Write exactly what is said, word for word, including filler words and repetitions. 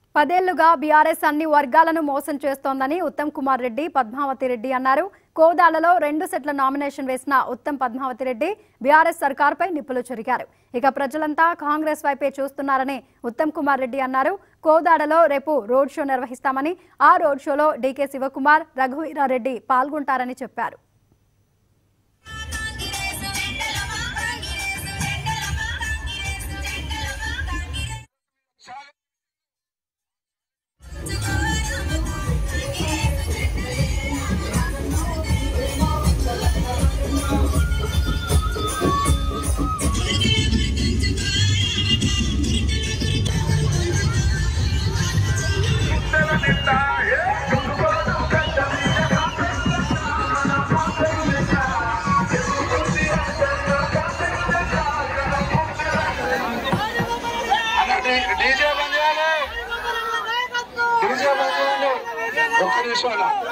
పదేళ్లుగా బీఆర్ఎస్ అన్ని వర్గాలను మోసం చేస్తోందని ఉత్తమ్ కుమార్ రెడ్డి పద్మావతి రెడ్డి అన్నారు. కోదాడలో రెండు సెట్ల నామినేషన్ వేసిన ఉత్తమ్ పద్మావతి రెడ్డి బీఆర్ఎస్ సర్కార్పై నిప్పులు చెరిగారు. ఇక ప్రజలంతా కాంగ్రెస్ వైపే చూస్తున్నారని ఉత్తమ్ కుమార్ రెడ్డి అన్నారు. కోదాడలో రేపు రోడ్ షో నిర్వహిస్తామని, ఆ రోడ్ షోలో డీకే శివకుమార్, రఘువీరారెడ్డి పాల్గొంటారని చెప్పారు. डीजे बन जाने डीजे बन जाने